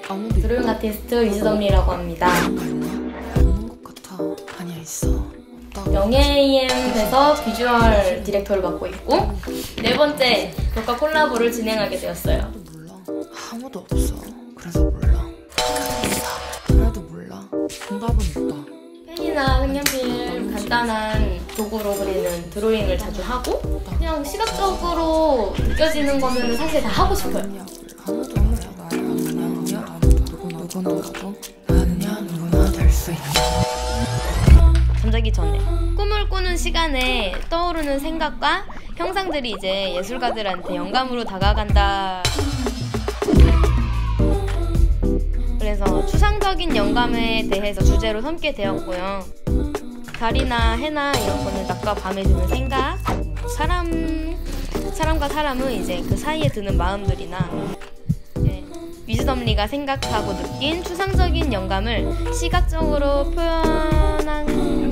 드로잉 아티스트 위즈덤리라고 합니다. 없는 것 같아. 아니야, 있어. 영예AM에서 비주얼 디렉터를 맡고 있고 네 번째 벽과 콜라보를 진행하게 되었어요. 몰라. 아무도 없어. 그래서 몰라. 그래도 몰라. 정답은 있다. 펜이나 색연필 간단한 도구로 그리는 드로잉을 자주 하고 그냥 시각적으로 느껴지는 거면 사실 다 하고 싶어요. 아무도 나를 아느냐 누구나 나도 아느냐 누구나 될 수 있다. 잠자기 전에 꿈을 꾸는 시간에 떠오르는 생각과 형상들이 이제 예술가들한테 영감으로 다가간다. 그래서 추상적인 영감에 대해서 주제로 삼게 되었고요. 달이나 해나 이런 거는 낮과 밤에 드는 생각, 사람과 사람은 이제 그 사이에 드는 마음들이나 위즈덤리가 생각하고 느낀 추상적인 영감을 시각적으로 표현한